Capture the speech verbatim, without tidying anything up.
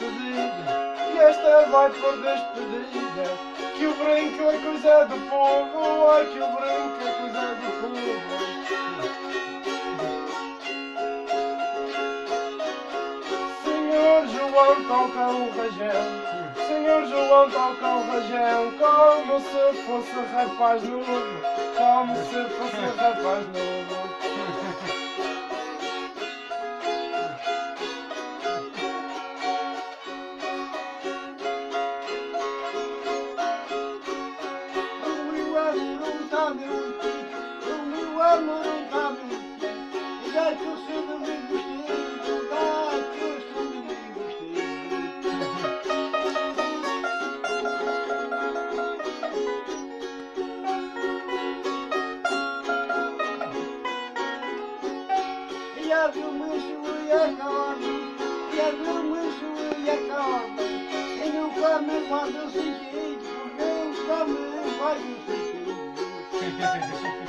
despedida, e esta vai por despedida, que o brinco é coisa do povo, ai que o brinco é coisa do povo. Senhor João toca o rajão, Senhor João toca o rajão, como se fosse rapaz novo, como se fosse rapaz novo. O ano não está meu filho, o ano não está meu filho, e dá que o seu domingo esteja, dá que o seu domingo esteja. E a dormiço e a carne, e a dormiço e a carne, e nunca me guarda o sentido, nunca me guarda o sentido.